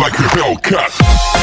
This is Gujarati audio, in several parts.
like a Hellcat.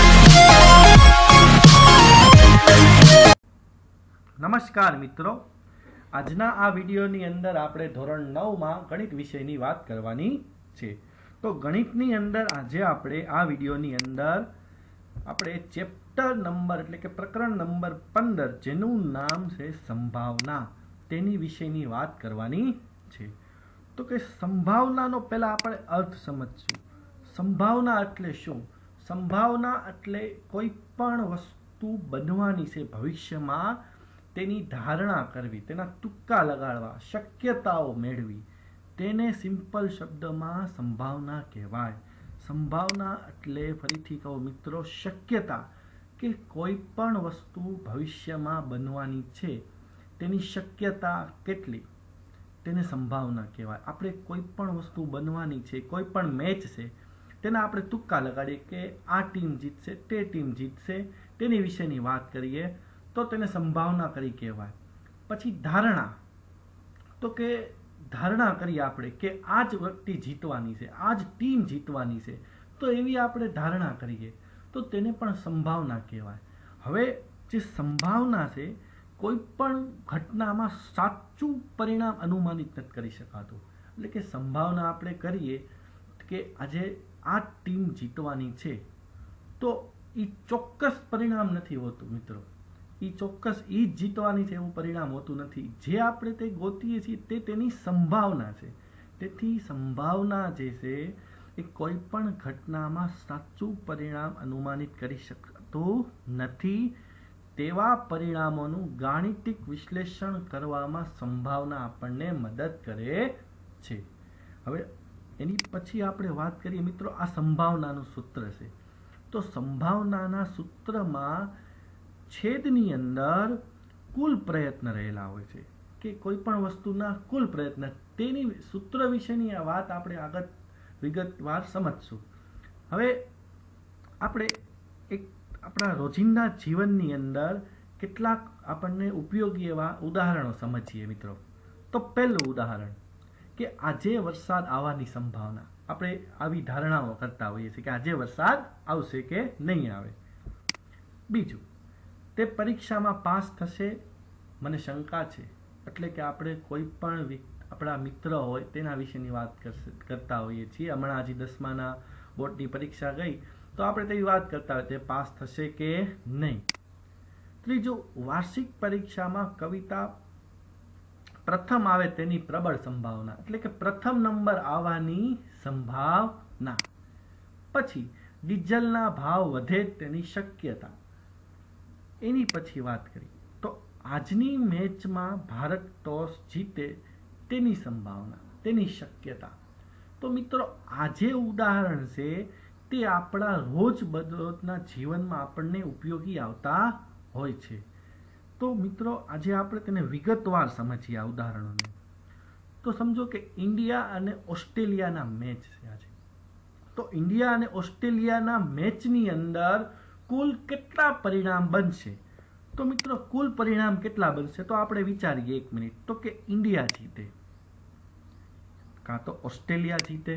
નમસ્કાર મિત્રો, આજના આ વિડીયોની અંદર આપણે ધોરણ 9 માં ગણિત વિષયની વાત કરવાની છે. તો ગણિતની અંદર આજે આપણે આ વિડીયોની અંદર આપણે ચેપ્ટર નંબર એટલે કે પ્રકરણ નંબર 15 જેનું નામ છે સંભાવના, તેની વિષયની વાત કરવાની છે. તો કે સંભાવનાનો પહેલા આપણે અર્થ સમજશું. સંભાવના એટલે શું? સંભાવના એટલે કોઈ પણ વસ્તુ બનવાની છે ભવિષ્યમાં, તેની ધારણા કરવી, તેના તુક્કા લગાડવા, શક્યતાઓ મેળવી, તેને સિમ્પલ શબ્દમાં સંભાવના કહેવાય. સંભાવના એટલે ફરીથી કહો મિત્રો, શક્યતા કે કોઈ પણ વસ્તુ ભવિષ્યમાં બનવાની છે તેની શક્યતા કેટલી, તેને સંભાવના કહેવાય. આપણે કોઈ પણ વસ્તુ બનવાની છે, કોઈ પણ મેચ છે, તેના આપણે તુક્કા લગાડીએ કે આ ટીમ જીતશે, તે ટીમ જીતશે, તેની વિશેની વાત કરીએ તો તેને સંભાવના કરી કહેવાય. પછી ધારણા, તો કે ધારણા કરીએ આપણે કે આ જ વ્યક્તિ જીતવાની છે, આ જ ટીમ જીતવાની છે, તો એવી આપણે ધારણા કરીએ તો તેને પણ સંભાવના કહેવાય. હવે જે સંભાવના છે, કોઈ પણ ઘટનામાં સાચું પરિણામ અનુમાનિત નથી કરી શકાતું. એટલે કે સંભાવના આપણે કરીએ કે આજે આ ટીમ જીતવાની છે, તો એ ચોક્કસ પરિણામ નથી હોતું મિત્રો. એ ચોક્કસ એ જ જીતવાની છે એવું પરિણામ હોતું નથી. જે આપણે તે ગોતીએ છીએ તે તેની સંભાવના છે. તેથી સંભાવના જે છે એ કોઈ પણ ઘટનામાં સાચું પરિણામ અનુમાનિત કરી શકતું નથી. તેવા પરિણામોનું ગાણિતિક વિશ્લેષણ કરવામાં સંભાવના આપણને મદદ કરે છે. હવે એની પછી આપણે વાત કરીએ મિત્રો, આ સંભાવનાનું સૂત્ર છે. તો સંભાવનાના સૂત્રમાં છેદની અંદર કુલ પ્રયત્ન રહેલા હોય છે કે કોઈ પણ વસ્તુના કુલ પ્રયત્ન, તેની સૂત્ર વિશેની આ વાત આપણે આગળ વિગતવાર સમજશું. હવે આપણે એક આપણા રોજિંદા જીવનની અંદર કેટલાક આપણને ઉપયોગી એવા ઉદાહરણો સમજીએ મિત્રો. તો પહેલું ઉદાહરણ કે આજે વરસાદ આવવાની સંભાવના. આપણે આવી ધારણાઓ કરતા હોઈએ છીએ કે આજે વરસાદ આવશે કે નહીં આવે. બીજું, તે પરીક્ષામાં પાસ થશે, મને શંકા છે. એટલે કે આપણે કોઈ પણ આપણા મિત્ર હોય તેના વિશેની વાત કરતા હોઈએ છીએ. હમણાં હજી 10માના બોર્ડની પરીક્ષા ગઈ તો આપણે તેવી વાત કરતા હોય તે પાસ થશે કે નહીં. ત્રીજું, વાર્ષિક પરીક્ષામાં કવિતા પ્રથમ આવે તેની પ્રબળ સંભાવના. એટલે કે પ્રથમ નંબર આવવાની સંભાવના. પછી ડીઝલના ભાવ વધે તેની શક્યતા. એની પછી વાત કરી તો આજની મેચમાં ભારત ટોસ જીતે તેની સંભાવના, તેની શક્યતા. તો મિત્રો આ જે ઉદાહરણ છે તે આપણા રોજબરોજના જીવનમાં આપણને ઉપયોગી આવતા હોય છે. તો મિત્રો આજે આપણે તેને વિગતવાર સમજીએ આ ઉદાહરણોને. તો સમજો કે ઇન્ડિયા અને ઓસ્ટ્રેલિયાના મેચ છે આજે. તો ઇન્ડિયા અને ઓસ્ટ્રેલિયાના મેચની અંદર કુલ કેટલા પરિણામ બનશે? તો મિત્રો કુલ પરિણામ કેટલા બનશે? તો આપણે વિચારીએ એક મિનિટ. તો કે ઇન્ડિયા જીતે, કાં તો ઓસ્ટ્રેલિયા જીતે,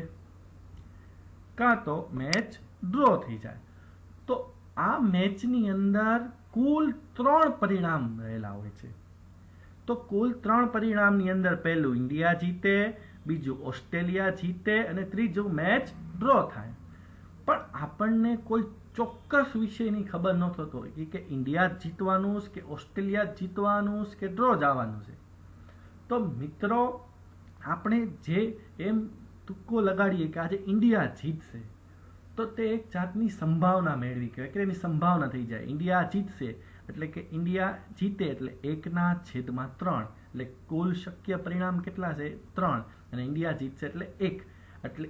કાં તો મેચ ડ્રો થઈ જાય. તો આ મેચની અંદર કુલ 3 પરિણામ રહેલા હોય છે. તો કુલ 3 પરિણામની અંદર પહેલું ઇન્ડિયા જીતે, બીજું ઓસ્ટ્રેલિયા જીતે અને ત્રીજું મેચ ડ્રો થાય. પણ આપણને કોઈ ચોક્કસ વિષયની ખબર ન થતો હોય કે ઇન્ડિયા જીતવાનું કે ઓસ્ટ્રેલિયા જીતવાનું કે ડ્રો જવાનું છે. તો મિત્રો આપણે જે એમ તુક્કો લગાડીએ કે આજે ઇન્ડિયા જીતશે, તો તે એક જાતની સંભાવના મેળવી કહેવાય કે એની સંભાવના થઈ જાય. ઇન્ડિયા જીતશે એટલે કે ઇન્ડિયા જીતે એટલે 1/3. એટલે કુલ શક્ય પરિણામ કેટલા છે? 3. અને ઇન્ડિયા જીતશે એટલે 1, એટલે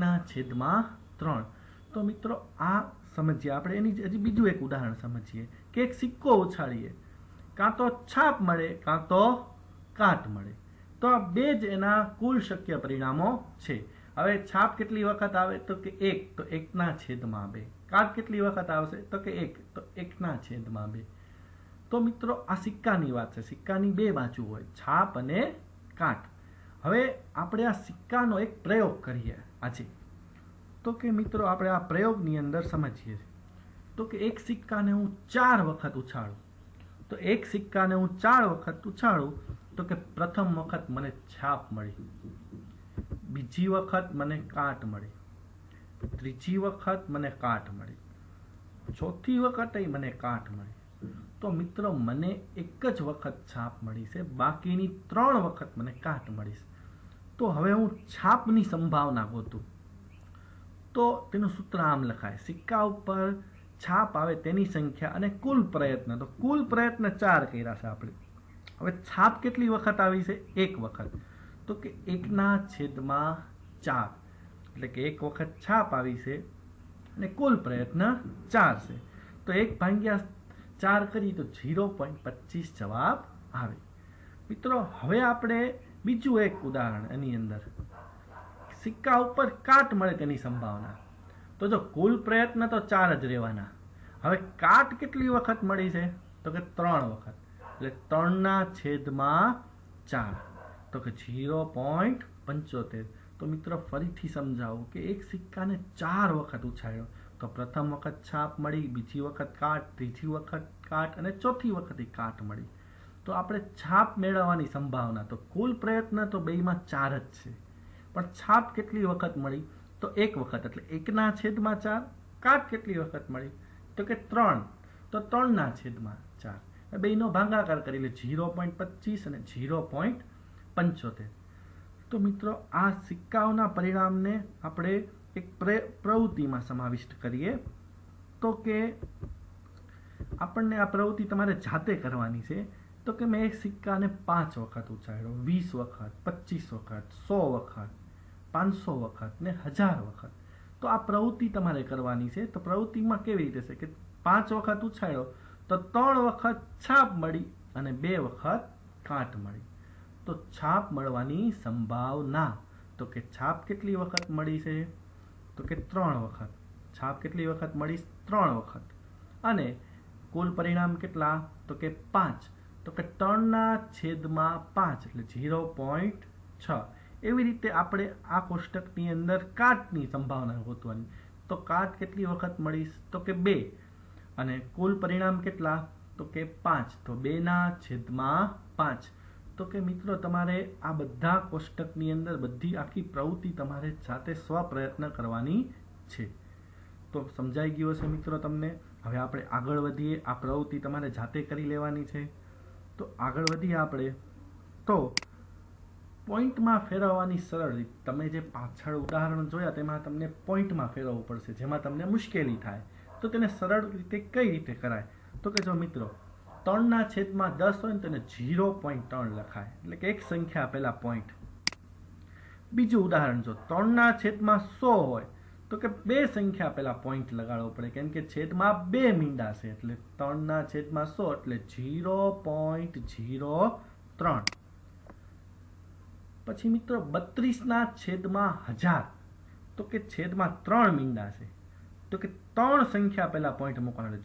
1/3. તો મિત્રો આ સમજીએ આપણે. એની હજી બીજું એક ઉદાહરણ સમજીએ કે એક સિક્કો ઉછાળીએ, કાં તો છાપ મળે કાં તો કાટ મળે. તો આ બે જ એના કુલ શક્ય પરિણામો છે. હવે છાપ કેટલી વખત આવે? તો કે 1, તો 1/2. કાટ કેટલી વખત આવશે? તો કે 1, તો 1/2. તો મિત્રો આ સિક્કાની વાત છે. સિક્કાની બે બાજુ હોય, છાપ અને કાટ. હવે આપણે આ સિક્કાનો એક પ્રયોગ કરીએ આજે. तो कि मित्रों આપણે આ પ્રયોગની અંદર સમજીએ તો કે એક સિક્કાને હું 4 વખત ઉછાળું તો એક સિક્કાને હું 4 વખત ઉછાળું તો કે પ્રથમ વખત મને છાપ મળી, બીજી વખત મને કાટ મળી, ત્રીજી વખત મને કાટ મળી, ચોથી વખતે મને કાટ મળી। તો મિત્રો મને એક જ વખત છાપ મળી છે, બાકીની 3 વખત મને કાટ મળી છે। તો હવે હું છાપની સંભાવના ગોતું તો તેનું સૂત્ર આમ લખાય, સિક્કા ઉપર છાપ આવે તેની સંખ્યા અને કુલ પ્રયત્ન। તો કુલ પ્રયત્ન 4 કર્યા છે આપણે। હવે છાપ કેટલી વખત આવી છે? એક વખત। તો કે 1/4 એટલે કે એક વખત છાપ આવી છે અને કુલ પ્રયત્ન 4 છે। તો 1/4 કરી તો 0.25 જવાબ આવે। મિત્રો હવે આપણે બીજું એક ઉદાહરણ એની અંદર સિક્કા ઉપર કાટ મળે તેની સંભાવના। તો જો કુલ પ્રયત્ન તો 4 જ રહેવાના, હવે કાટ કેટલી વખત મળી છે? તો કે 3 વખત, એટલે 3/4 તો કે 0.75। તો મિત્રો ફરીથી સમજાવું કે એક સિક્કાને 4 વખત ઉછાળ્યો તો પ્રથમ વખત છાપ મળી, બીજી વખત કાટ, ત્રીજી વખત કાટ અને ચોથી વખતે કાટ મળી। તો આપણે છાપ મેળવવાની સંભાવના, તો કુલ પ્રયત્ન તો બેયમાં 4 જ છે, પણ છાપ કેટલી વખત મળી? તો એક વખત, એટલે 1/4। કાટ કેટલી વખત મળી? તો કે 3, તો 3/4। બેયનો ભાગાકાર કરી લે 0.25 અને 0.75। તો મિત્રો આ સિક્કાઓના પરિણામને આપણે એક પ્રવૃત્તિમાં સમાવિષ્ટ કરીએ તો કે આપણને આ પ્રવૃત્તિ તમારે જાતે કરવાની છે। તો કે મેં એક સિક્કાને 5 વખત ઉછાળ્યો, 20 વખત, 25 વખત, 100 વખત, 500 વખત ને 1000 વખત। તો આ પ્રવૃત્તિ તમારે કરવાની છે। તો પ્રવૃત્તિમાં કેવી રીતે છે કે 5 વખત ઉછાળ્યો તો 3 વખત છાપ મળી અને 2 વખત કાટ મળી। તો છાપ મળવાની સંભાવના, તો કે છાપ કેટલી વખત મળી છે? તો કે 3 વખત। છાપ કેટલી વખત મળી? 3 વખત। અને કુલ પરિણામ કેટલા? તો કે 5, તો કે 3/5 એટલે 0.6। એવી રીતે આપણે આ કોષ્ટકની અંદર કાટની સંભાવના ગોતવાની। તો કાટ કેટલી વખત મળી? તો કે 2, અને કુલ પરિણામ કેટલા? તો કે 5, તો 2/5। તો કે મિત્રો તમારે આ બધા કોષ્ટકની અંદર બધી આખી પ્રવૃત્તિ તમારે જાતે સ્વપ્રયત્ન કરવાની છે। તો સમજાઈ ગયું હશે મિત્રો તમને। હવે આપણે આગળ વધીએ, આ પ્રવૃત્તિ તમારે જાતે કરી લેવાની છે। તો આગળ વધીએ આપણે તો પોઈન્ટમાં ફેરવવાની સરળ રીત, તમે જે પાછળ ઉદાહરણ જોયા તેમાં તમને પોઈન્ટમાં ફેરવવું પડશે, જેમાં તમને મુશ્કેલી થાય। તો તેને સરળ રીતે કઈ રીતે કરાય? તો કે જો મિત્રો 3/10 હોય ને તેને 0.3 લખાય, એટલે કે એક સંખ્યા પહેલા પોઈન્ટ। બીજું ઉદાહરણ જો 3/100 હોય તો કે 2 સંખ્યા પહેલા પોઈન્ટ લગાડવો પડે, કેમ કે છેદમાં 2 મીંડા છે, એટલે 3/100 એટલે 0.03। પછી મિત્રો 32/1000 તો કે છેદમાં 3 મીંડા છે, તો કે 3 સંખ્યા પહેલા પોઈન્ટ મૂકવાનો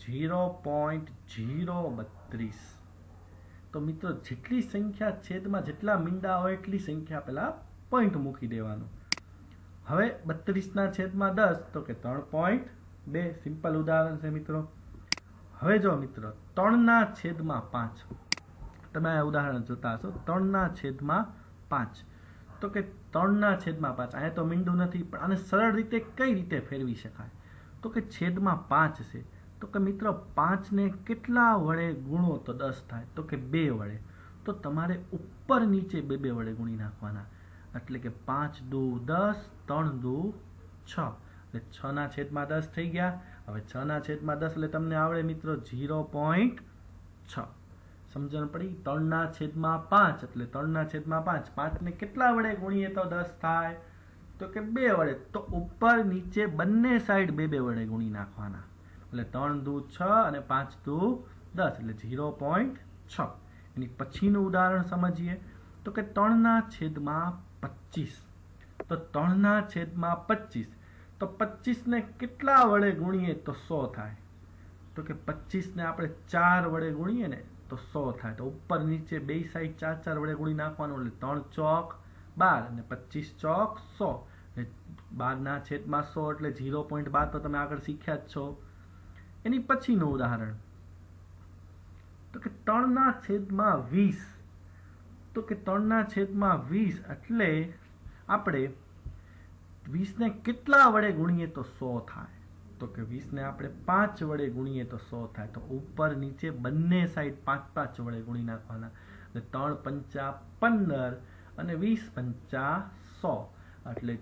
0.032। તો મિત્રો જેટલી સંખ્યા છેદમાં જેટલા મીંડા હોય એટલી સંખ્યા પહેલા પોઈન્ટ મૂકી દેવાનું। હવે 32/10 તો કે 3.2, સિમ્પલ ઉદાહરણ છે મિત્રો। હવે જો મિત્રો 3/5, તમે આ ઉદાહરણ જોતા હશો, 3/5 તો કે 3/5, અહીંયા તો મીંડું નથી, પણ આને સરળ રીતે કઈ રીતે ફેરવી શકાય? તો કે છેદમાં 5 છે, તો કે મિત્રો 5 ને કેટલા વડે ગુણો તો 10 થાય? તો કે 2 વડે। તો તમારે ઉપર નીચે 2 વડે ગુણી નાખવાના, એટલે કે 5 દુ 10, 3 દુ 6, એટલે 6/10 થઈ ગયા। હવે 6/10 એટલે તમને આવડે મિત્રો 0.6। સમજણ પડી? 3/5 એટલે 3/5, 5 ને કેટલા વડે ગુણીએ તો 10 થાય? તો કે 2 વડે। તો ઉપર નીચે બંને સાઈડ 2 વડે ગુણી નાખવાના, એટલે 3 દુ 6 અને 5 દુ 10 એટલે 0.6। એની પછીનું ઉદાહરણ સમજીએ તો કે 3/25, તો 3/25 તો 25 ને કેટલા વડે ગુણીએ તો 100 થાય? તો કે 25 ને આપણે 4 વડે ગુણીએ ને તો 100 થાય। તો ઉપર નીચે બે સાઈડ 4 વડે ગુણી નાખવાનું, એટલે 3 ચોક 12 અને 25 ચોક 100, 12/100 એટલે 0.12 તો તમે આગળ શીખ્યા જ છો. એની પછીનું ઉદાહરણ તો કે 3/20. તો કે 3/20 એટલે આપણે 20 ને કેટલા વડે ગુણીએ તો 100 થાય? તો કે 20 ને આપણે 5 વડે ગુણીએ તો 100 થાય. તો ઉપર નીચે બંને સાઈડ 5 વડે ગુણી નાખવાના. 3×5 = 15 અને 20×5 = 100 એટલે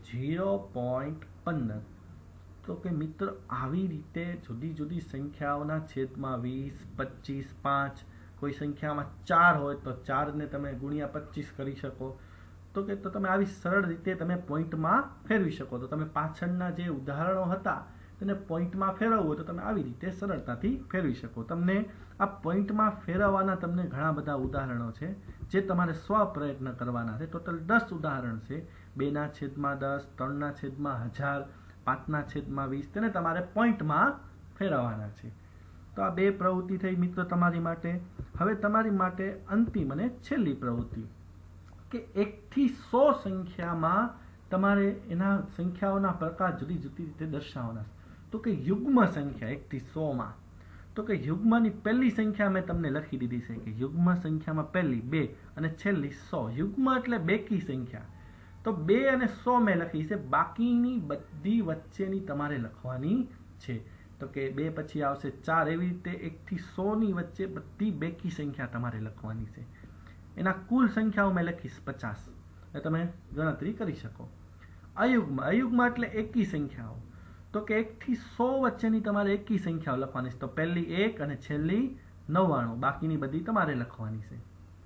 0.15. તો કે મિત્રો આવી રીતે જુદી જુદી સંખ્યાઓના છેદમાં 20, 25, 5, કોઈ સંખ્યામાં 4 હોય તો 4 ને તમે ગુણ્યા 25 કરી શકો. તો તમે આવી સરળ રીતે તમે પોઈન્ટમાં ફેરવી શકો. તો તમે પાછળના જે ઉદાહરણો હતા તેને પોઈન્ટમાં ફેરવવું હોય તો તમે આવી રીતે સરળતાથી ફેરવી શકો. તમને આ પોઈન્ટમાં ફેરવવાના તમને ઘણા બધા ઉદાહરણો છે જે તમારે સ્વપ્રયત્ન કરવાના છે. ટોટલ 10 ઉદાહરણ છે. 2/10, 3/1000, 5/20 તેને તમારે પોઈન્ટમાં ફેરવવાના છે. તો આ 2 પ્રવૃત્તિ થઈ મિત્રો તમારી માટે. હવે તમારી માટે અંતિમ અને છેલ્લી પ્રવૃત્તિ કે 1 થી 100 સંખ્યામાં તમારે એના સંખ્યાઓના પ્રકાર જુદી જુદી રીતે દર્શાવવાના. તો કે યુગ્મ સંખ્યા 1 થી 100 માં. તો કે યુગ્મની પહેલી સંખ્યા મેં તમને લખી દીધી છે કે યુગ્મ સંખ્યામાં પહેલી 2 અને છેલ્લી 100. યુગ્મ એટલે બેકી સંખ્યા. તો 2 અને 100 મેં લખી છે. બાકીની બધી વચ્ચેની તમારે લખવાની છે. તો કે 2 પછી આવશે 4. એવી રીતે 1 થી 100 ની વચ્ચે બધી બેકી સંખ્યા તમારે લખવાની છે. એના કુલ સંખ્યાઓ મેં લખીશ 50. એ તમે ગણતરી કરી શકો. અયુગ્મ એટલે એકી સંખ્યાઓ. તો કે 1 થી 100 વચ્ચેની તમારે એકી સંખ્યાઓ લખવાની છે. તો પહેલી 1 અને છેલ્લી 99. બાકીની બધી તમારે લખવાની છે.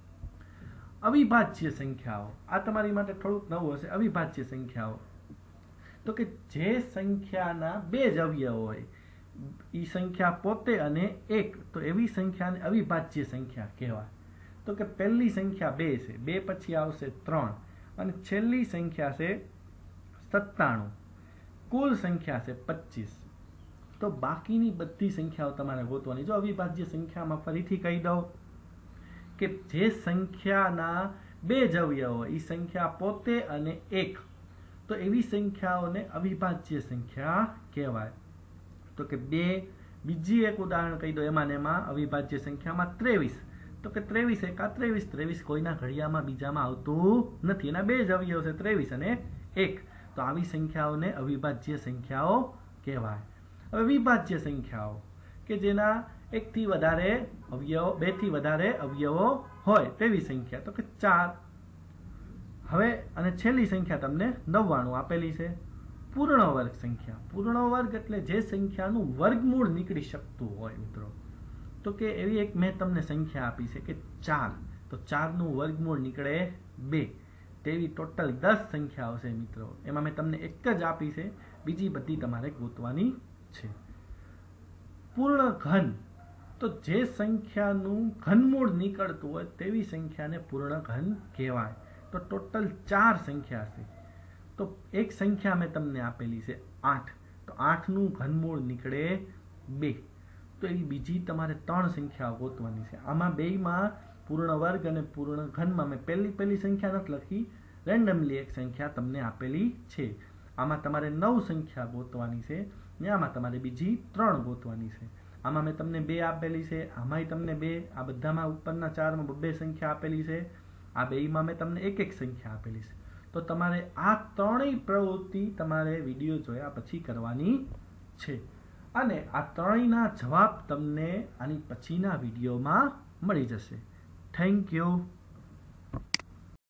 અવિભાજ્ય સંખ્યાઓ આ તમારી માટે થોડુંક નવું હશે. અવિભાજ્ય સંખ્યાઓ તો કે જે સંખ્યાના 2 જ અવયવ હોય એ સંખ્યા પોતે અને 1 તો એવી સંખ્યાને અવિભાજ્ય સંખ્યા કહેવાય. તો કે પહેલી સંખ્યા 2 છે. 2 પછી આવશે 3 અને છેલ્લી સંખ્યા છે 97. કુલ સંખ્યા છે 25. તો બાકીની બધી સંખ્યાઓ તમારે ગોતવાની. જો અવિભાજ્ય સંખ્યામાં ફરીથી કહી દઉં કે જે સંખ્યાના 2 જ અવયવ હોય એ સંખ્યા પોતે અને 1 તો એવી સંખ્યાઓને અવિભાજ્ય સંખ્યા કહેવાય. તો કે 2 બીજી એક ઉદાહરણ કહી દો. એમાં અવિભાજ્ય સંખ્યામાં 23. તો કે 23 એકા 23. 23 કોઈના ઘડિયામાં બીજામાં આવતું નથી. એના 2 જ અવયવ છે 23 અને 1. તો આવી સંખ્યાઓને અવિભાજ્ય સંખ્યાઓ કહેવાય. હવે વિભાજ્ય સંખ્યાઓ કે જેના 1 થી વધારે અવયવો 2 થી વધારે અવયવો હોય તેવી સંખ્યા. તો કે 4. હવે અને છેલ્લી સંખ્યા તમને 99 આપેલી છે. પૂર્ણ વર્ગ સંખ્યા. પૂર્ણ વર્ગ એટલે જે સંખ્યાનું વર્ગમૂળ નીકળી શકતું હોય મિત્રો. તો કે એવી એક મેં તમને સંખ્યા આપી છે કે 4. તો 4 નું વર્ગમૂળ નીકળે 2. તેવી ટોટલ 10 સંખ્યાઓ છે મિત્રો. એમાં મેં તમને એક જ આપી છે. બીજી બધી તમારે ગોતવાની છે. પૂર્ણ ઘન તો જે સંખ્યાનું ઘનમૂળ નીકળતું હોય તેવી સંખ્યાને પૂર્ણ ઘન કહેવાય. તો ટોટલ 4 સંખ્યા છે. તો એક સંખ્યા મેં તમને આપેલી છે 8. તો 8 નું ઘનમૂળ નીકળે 2. તો એવી બીજી તમારે 3 સંખ્યાઓ ગોતવાની છે. આમાં બેયમાં પૂર્ણ વર્ગ અને પૂર્ણ ઘનમાં મેં પહેલી સંખ્યા નથી લખી. રેન્ડમલી એક સંખ્યા તમને આપેલી છે. આમાં તમારે 9 સંખ્યા ગોતવાની છે ને આમાં તમારે બીજી 3 ગોતવાની છે. આમાં મેં તમને 2 આપેલી છે. આમાંય તમને 2. આ બધામાં ઉપરના 4માં 2 સંખ્યા આપેલી છે. આ બેયમાં મેં તમને એક સંખ્યા આપેલી છે. તો તમારે આ 3 પ્રવૃત્તિ તમારે વિડીયો જોયા પછી કરવાની છે. અને આ 3ના જવાબ તમને આની પછીના વિડીયોમાં મળી જશે. Thank you.